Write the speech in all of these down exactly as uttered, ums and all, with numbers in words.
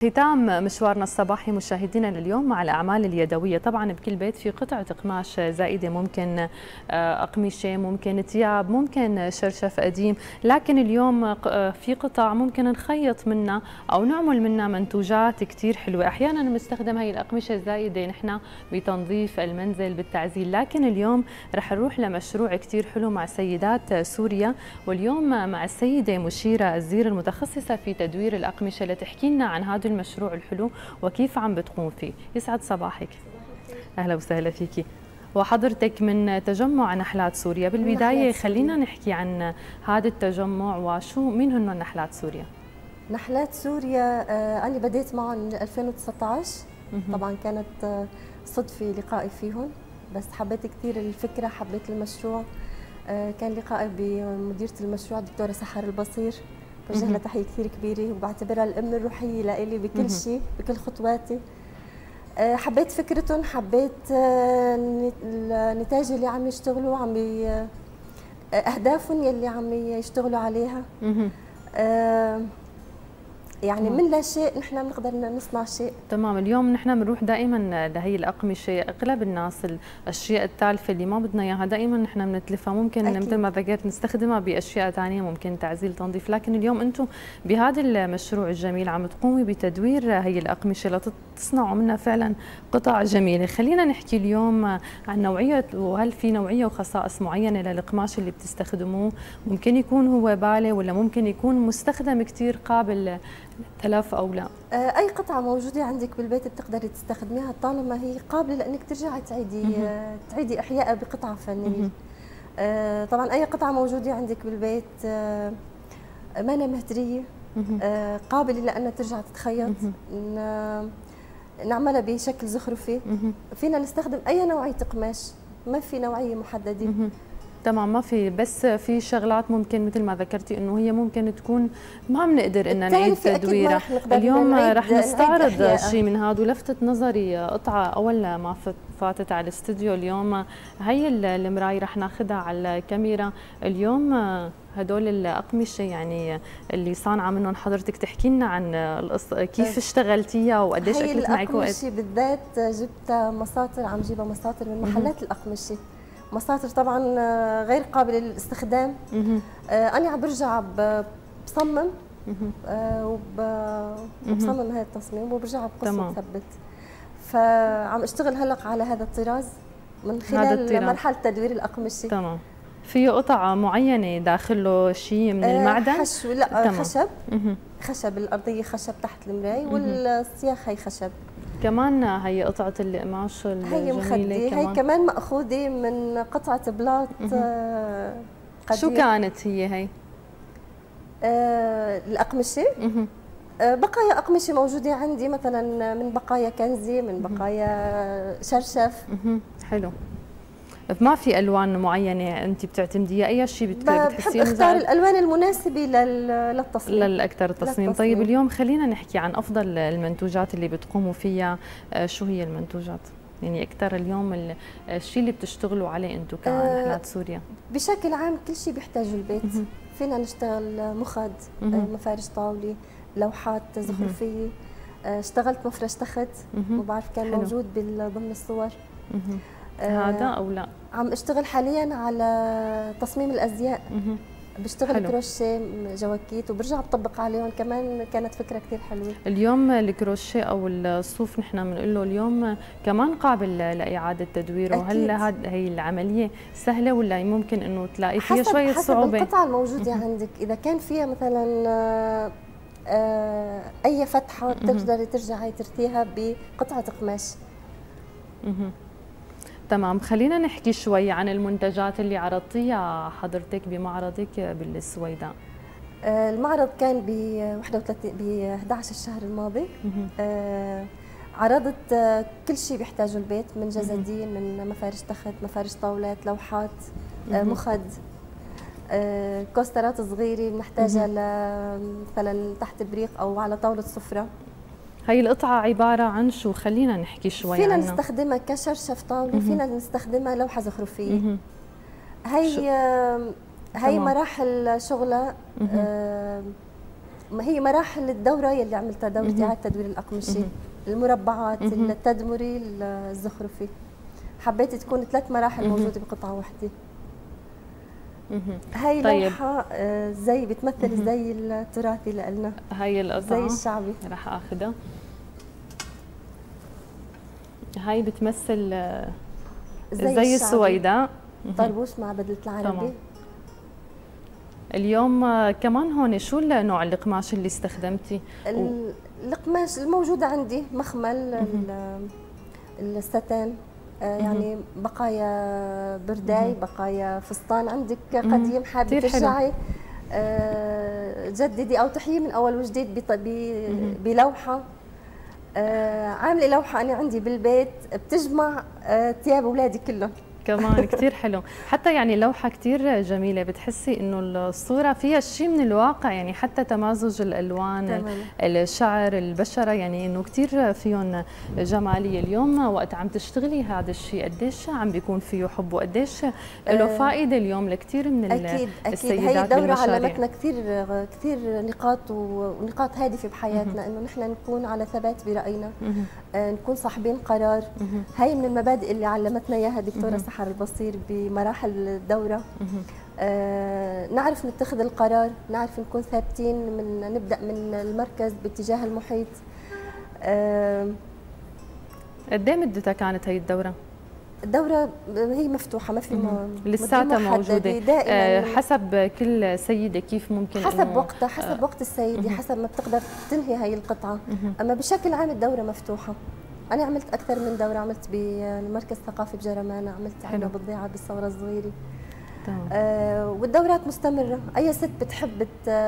ختام مشوارنا الصباحي مشاهدينا لليوم مع الأعمال اليدوية. طبعا بكل بيت في قطعة قماش زائدة، ممكن أقمشة، ممكن ثياب، ممكن شرشف قديم، لكن اليوم في قطع ممكن نخيط منها أو نعمل منها منتوجات كثير حلوة. أحيانا نستخدم هي الأقمشة الزائدة نحن بتنظيف المنزل بالتعزيل، لكن اليوم رح نروح لمشروع كثير حلو مع سيدات سوريا، واليوم مع السيدة مشيرة الزير المتخصصة في تدوير الأقمشة لتحكي لنا عن هذا المشروع الحلو وكيف عم بتقوم فيه. يسعد صباحك. اهلا وسهلا فيكي. وحضرتك من تجمع نحلات سوريا. بالبدايه خلينا نحكي عن هذا التجمع وشو مين هن نحلات سوريا. نحلات سوريا آه انا بديت معهم من ألفين وتسعة عشر. طبعا كانت آه صدفه لقائي فيهم، بس حبيت كثير الفكره، حبيت المشروع. آه كان لقائي بمديره المشروع الدكتوره سحر البصير، بوجه لها تحيه كثير كبيره وبعتبرها الام الروحيه لإلي بكل شيء، بكل خطواتي. حبيت فكرتهم، حبيت النتاج اللي عم يشتغلوا، عم اهدافهم يلي عم يشتغلوا عليها. يعني من لا شيء نحن بنقدر نصنع شيء. تمام. اليوم نحن بنروح دائما لهي الاقمشه، اغلب الناس الاشياء التالفه اللي ما بدنا اياها دائما نحن بنتلفها، ممكن أكيد. مثل ما ذكرت نستخدمها باشياء ثانيه، ممكن تعزيل تنظيف، لكن اليوم انتم بهذا المشروع الجميل عم تقومي بتدوير هي الاقمشه لتصنعوا منها فعلا قطع جميله. خلينا نحكي اليوم عن نوعيه، وهل في نوعيه وخصائص معينه للقماش اللي بتستخدموه؟ ممكن يكون هو بالي ولا ممكن يكون مستخدم كثير قابل تلف أو لا؟ أي قطعة موجودة عندك بالبيت بتقدري تستخدميها طالما هي قابلة لأنك ترجعي تعيدي تعيدي إحيائها بقطعة فنية. طبعا أي قطعة موجودة عندك بالبيت مانا مهدرية، قابلة لأنها ترجع تتخيط، نعملها بشكل زخرفي. فينا نستخدم أي نوعية قماش، ما في نوعية محددة. تمام، ما في، بس في شغلات ممكن مثل ما ذكرتي انه هي ممكن تكون ما بنقدر ان نعيد تدويرها. اليوم رح نستعرض شيء من هذا، ولفتت نظري قطعه اول ما فاتت على الاستوديو اليوم، هي المرايه رح ناخذها على الكاميرا. اليوم هدول الاقمشه يعني اللي صانعه منهم حضرتك، تحكي لنا عن القصه، كيف اشتغلتيها وقديش اكلت معك وقت؟ هي الاقمشه بالذات جبتها مساطر، عم جيبها مساطر من محلات الاقمشه، مساطر طبعا غير قابله للاستخدام. انا عم برجع بصمم وبصمم هذا التصميم وبرجع بقص وبثبت. فعم اشتغل هلا على هذا الطراز من خلال مرحله تدوير الاقمشه. تمام. فيه قطعه معينه داخله شيء من المعدن؟ حشو، لا تمام. خشب. خشب، الارضيه خشب تحت المراي، والسياخ هي خشب. كمان هي قطعة القماش الجميلة، هي مخدة، كمان. هي كمان مأخوذة من قطعة بلاط قديم. شو كانت هي هي؟ آه الأقمشة؟ آه بقايا أقمشة موجودة عندي، مثلا من بقايا كنزي، من بقايا شرشف. حلو. ما في الوان معينه انت بتعتمديها؟ اي شيء بتحسين؟ بحب اختار الالوان المناسبه للتصميم، للاكثر التصميم. طيب اليوم خلينا نحكي عن افضل المنتوجات اللي بتقوموا فيها. شو هي المنتوجات؟ يعني اكثر اليوم الشيء اللي بتشتغلوا عليه انتم كنحلات سوريا؟ بشكل عام كل شيء بيحتاجه البيت. فينا نشتغل مخد، مفارش طاوله، لوحات زخرفيه. اشتغلت مفرش تخت، ما بعرف كان حلو. موجود ضمن الصور. هذا او لا؟ عم اشتغل حاليا على تصميم الازياء. بشتغل حلو. كروشيه، جواكيت، وبرجع بطبق عليهم. كمان كانت فكره كثير حلوه. اليوم الكروشيه او الصوف نحن بنقول له اليوم كمان قابل لاعاده تدويره، وهل هي العمليه سهله ولا ممكن انه تلاقي فيها شويه صعوبه؟ حسب القطعه الموجوده عندك، اذا كان فيها مثلا آه اي فتحه بتقدري ترجعي ترتيها بقطعه قماش. تمام. خلينا نحكي شوي عن المنتجات اللي عرضتيها حضرتك بمعرضك بالسويداء. المعرض كان ب واحد وثلاثين ب أحد عشر الشهر الماضي. آه عرضت كل شيء بيحتاجه البيت، من جزادين، من مفارش تخت، مفارش طاولات، لوحات، آه مخد، آه كوسترات صغيره بنحتاجها مثلا تحت بريق او على طاوله سفره. هي القطعة عبارة عن شو؟ خلينا نحكي شوي فينا عنها. نستخدمها كشرشف طاولة، فينا نستخدمها لوحة زخرفية. هي هي مراحل شغلها. آه ما هي مراحل الدوره يلي عملتها دوره اعاده تدوير الاقمشه، المربعات، التدمري، الزخرفي. حبيت تكون ثلاث مراحل موجوده بقطعه واحده. هاي طيب. لوحه زي بتمثل الزي التراثي لنا، هاي القطعه زي الشعبي رح اخذها. هاي بتمثل زي, زي السويداء، طربوش مع بدله العربي. طبعا. اليوم كمان هون شو نوع القماش اللي استخدمتي؟ القماش الموجوده عندي مخمل الستان، يعني بقايا برداي، بقايا فستان عندك قديم حابه ترجعي جددي او تحيي من اول وجديد بلوحه. عامله لوحه انا عندي بالبيت بتجمع ثياب اولادي كلهم. كمان كثير حلو، حتى يعني لوحة كثير جميلة، بتحسي انه الصورة فيها شيء من الواقع، يعني حتى تمازج الالوان، تمام. الشعر، البشرة، يعني انه كثير فيهم جمالية. اليوم وقت عم تشتغلي هذا الشيء قديش عم بيكون فيه حب وقديش له فائدة اليوم لكثير من أكيد السيدات؟ هي الدورة علمتنا كثير كثير نقاط ونقاط هادفة بحياتنا، انه نحن نكون على ثبات برأينا، نكون صاحبين قرار. هي من المبادئ اللي علمتنا اياها دكتورة سحر البصير بمراحل الدورة. آه، نعرف نتخذ القرار، نعرف نكون ثابتين، من نبدأ من المركز باتجاه المحيط. آه، قد ايه مدتها كانت هي الدورة؟ الدورة هي مفتوحة، ما في لساتها موجودة دائما. آه، حسب كل سيدة كيف ممكن حسب وقتها، حسب آه وقت السيدة، حسب ما بتقدر تنهي هاي القطعة. أما بشكل عام الدورة مفتوحة. أنا عملت أكثر من دورة، عملت بالمركز الثقافي بجرمانة، عملت عندنا بالضيعة بالثورة الصغيرة. آه والدورات مستمرة، أي ست بتحب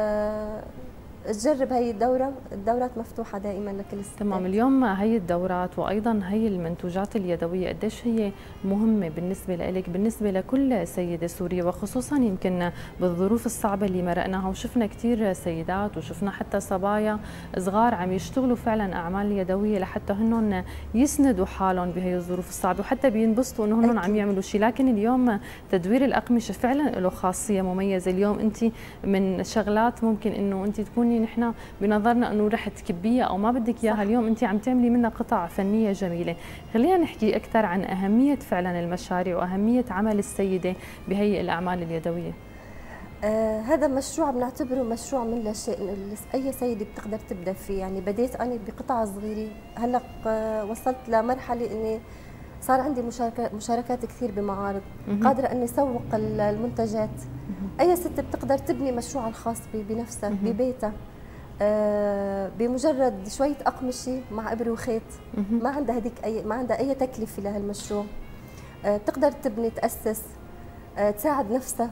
تجرب هي الدورة، الدورات مفتوحة دائما لكل الستات. تمام. اليوم هي الدورات وأيضا هي المنتوجات اليدوية قديش هي مهمة بالنسبة لك، بالنسبة لكل سيدة سورية، وخصوصا يمكن بالظروف الصعبة اللي مرقناها، وشفنا كثير سيدات وشفنا حتى صبايا صغار عم يشتغلوا فعلا أعمال يدوية لحتى هنن يسندوا حالهم بهي الظروف الصعبة، وحتى بينبسطوا إنه هنن عم يعملوا شيء. لكن اليوم تدوير الأقمشة فعلا له خاصية مميزة. اليوم أنت من شغلات ممكن إنه أنت تكوني نحن بنظرنا انه رح تكبيها او ما بدك اياها، اليوم انت عم تعملي منها قطع فنيه جميله. خلينا نحكي اكثر عن اهميه فعلا المشاريع واهميه عمل السيده بهي الاعمال اليدويه. آه هذا مشروع بنعتبره مشروع من لا شيء، اي سيده بتقدر تبدا فيه. يعني بديت انا بقطعه صغيره، هلا آه وصلت لمرحله اني صار عندي مشاركات مشاركات كثير بمعارض، قادره اني اسوق المنتجات. اي ست بتقدر تبني مشروعها الخاص بنفسها ببيتها، آه بمجرد شويه اقمشه مع ابر وخيط، ما عندها هذيك اي ما عندها اي تكلفه لهالمشروع. آه بتقدر تبني، تاسس، آه تساعد نفسها.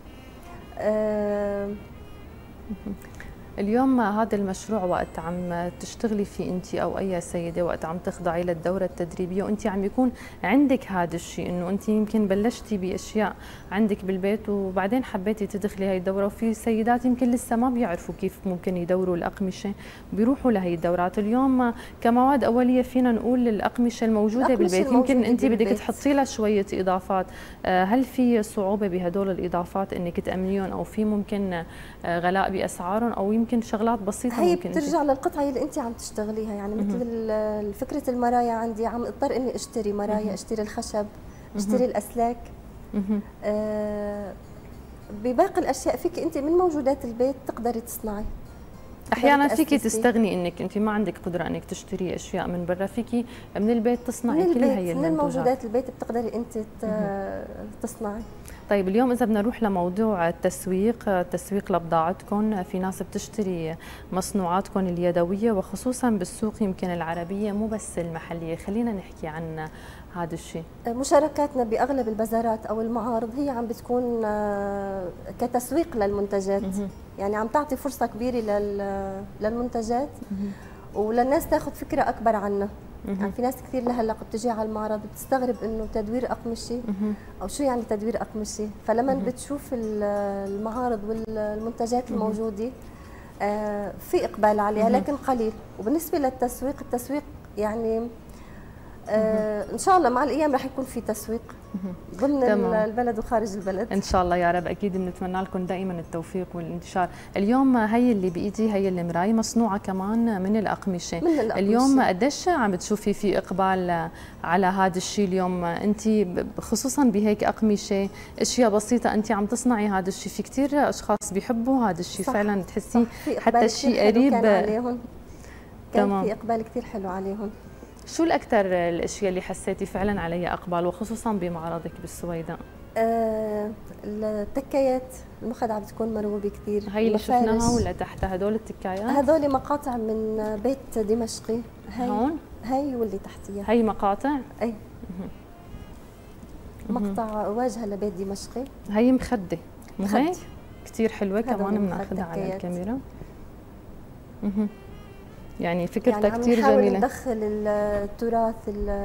آه اليوم هذا المشروع وقت عم تشتغلي فيه انت او اي سيده، وقت عم تخضعي للدوره التدريبيه وانت عم يكون عندك هذا الشيء، انه انت يمكن بلشتي باشياء عندك بالبيت وبعدين حبيتي تدخلي هي الدوره، وفي سيدات يمكن لسه ما بيعرفوا كيف ممكن يدوروا الاقمشه، بيروحوا لهي الدورات. اليوم كمواد اوليه فينا نقول الأقمشة الموجوده الأقمشة بالبيت، يمكن انت بدك تحطي لها شويه اضافات. هل في صعوبه بهدول الاضافات انك تامنيهم، او في ممكن غلاء باسعارهم، او يمكن شغلات بسيطه هي ممكن بترجع للقطعه اللي انت عم تشتغليها؟ يعني مثل فكره المرايا عندي، عم اضطر اني اشتري مرايا، اشتري الخشب، اشتري الاسلاك. آه بباقي الاشياء فيك انت من موجودات البيت تقدري تصنعي. احيانا فيك تستغني انك انت ما عندك قدره انك تشتري اشياء من برا، فيك من البيت تصنعي من كل هي المنتوجات. من موجودات البيت بتقدري انت تصنعي. طيب اليوم إذا بدنا نروح لموضوع التسويق، التسويق لبضاعتكم، في ناس بتشتري مصنوعاتكم اليدوية وخصوصا بالسوق يمكن العربية مو بس المحلية، خلينا نحكي عن هذا الشيء. مشاركاتنا بأغلب البازارات أو المعارض هي عم بتكون كتسويق للمنتجات، يعني عم تعطي فرصة كبيرة للمنتجات وللناس تاخذ فكرة أكبر عنها. يعني في ناس كثير لهلا بتجي على المعرض بتستغرب انه تدوير اقمشه او شو يعني تدوير اقمشه، فلما بتشوف المعارض والمنتجات الموجوده في اقبال عليها لكن قليل. وبالنسبه للتسويق، التسويق يعني ان شاء الله مع الايام رح يكون في تسويق، ضمن تمام. البلد وخارج البلد. ان شاء الله يا رب. اكيد بنتمنى لكم دائما التوفيق والانتشار. اليوم هي اللي بايدي، هي المرايه مصنوعه كمان من الاقمشه. من الأقمشة. اليوم قديش عم تشوفي في اقبال على هذا الشيء اليوم؟ انت خصوصا بهيك اقمشه اشياء بسيطه انت عم تصنعي هذا الشيء، في كثير اشخاص بيحبوا هذا الشيء فعلا، تحسي حتى الشيء قريب. كان عليهم كان تمام. في اقبال كثير حلو عليهم. شو الاكثر الاشياء اللي حسيتي فعلا عليها اقبال وخصوصا بمعرضك بالسويداء؟ آه التكايات، المخدعة بتكون مروبة كثير. هي اللي شفناها ولا تحت هدول التكايات؟ هذول مقاطع من بيت دمشقي. هي هون؟ هي واللي تحتيها. هي مقاطع؟ اي مقطع واجهة لبيت دمشقي. هي مخدة مو هيك؟ كثير حلوة كمان، بناخذها على تكايات. الكاميرا. مه. يعني فكرتها يعني كثير جميلة. جميلة. ندخل التراث،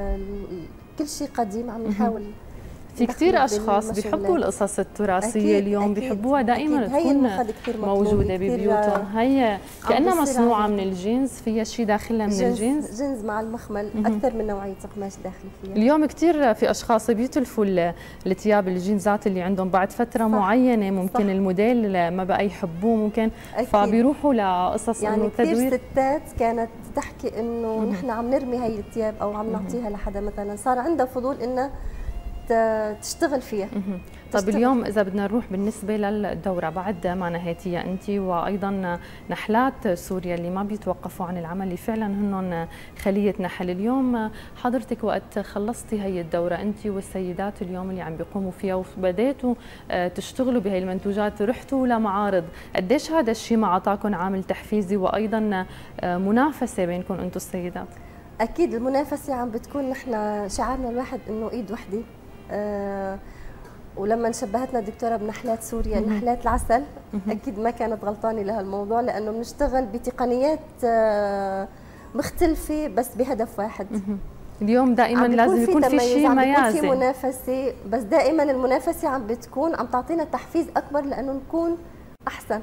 كل شيء قديم عم نحاول. في كثير اشخاص بيحبوا القصص التراثيه أكيد اليوم، أكيد بيحبوها دائما أكيد. تكون موجوده ببيوتهم. هي كانها مصنوعه من الجينز، فيها شيء داخلها من جنز الجينز، جينز مع المخمل. مم. اكثر من نوعيه قماش داخل فيها. اليوم كثير في اشخاص بيتلفوا الثياب الجينزات اللي عندهم بعد فتره صح. معينه ممكن صح. الموديل ما بقى يحبوه ممكن أكيد. فبيروحوا لقصص يعني انه تدوير. كثير ستات كانت تحكي انه نحن عم نرمي هي الثياب او عم نعطيها لحدا، مثلا صار عندها فضول انها تشتغل فيها. طيب اليوم اذا بدنا نروح بالنسبه للدوره بعد ما نهيتيها انت، وايضا نحلات سوريا اللي ما بيتوقفوا عن العمل، اللي فعلا هن خليه نحل، اليوم حضرتك وقت خلصتي هي الدوره انت والسيدات اليوم اللي عم بيقوموا فيها وبديتوا تشتغلوا بهي المنتوجات، رحتوا لمعارض، قديش هذا الشيء ما اعطاكم عامل تحفيزي وايضا منافسه بينكم انتم السيدات؟ اكيد المنافسه عم بتكون، نحن شعارنا الواحد انه ايد وحده. أه ولما شبهتنا الدكتوره بنحلات سوريا، نحلات العسل، اكيد ما كانت غلطانه لهالموضوع، لانه بنشتغل بتقنيات أه مختلفه بس بهدف واحد. اليوم دائما لازم يكون في شيء ميازي، في منافسه، بس دائما المنافسه عم بتكون عم تعطينا تحفيز اكبر لانه نكون احسن.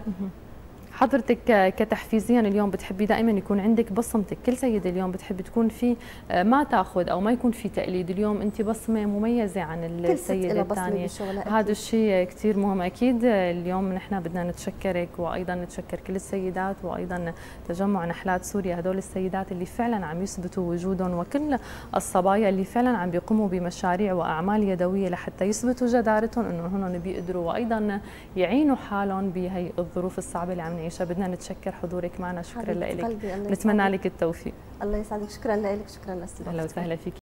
حضرتك كتحفيزيا اليوم بتحبي دائما يكون عندك بصمتك، كل سيده اليوم بتحب تكون في ما تاخذ او ما يكون في تقليد، اليوم انت بصمه مميزه عن السيده الثانيه، هذا الشيء كثير مهم. اكيد اليوم نحن بدنا نتشكرك وايضا نتشكر كل السيدات وايضا تجمع نحلات سوريا، هدول السيدات اللي فعلا عم يثبتوا وجودهم، وكل الصبايا اللي فعلا عم بيقوموا بمشاريع واعمال يدويه لحتى يثبتوا جدارتهم انه هن بيقدروا وايضا يعينوا حالهم بهي الظروف الصعبه اللي عم نعيشها. بدنا نتشكر حضورك معنا، شكرا لك، نتمنى لك التوفيق. الله يسعدك، شكرا لك، شكرا لك. اهلا وسهلا فيك.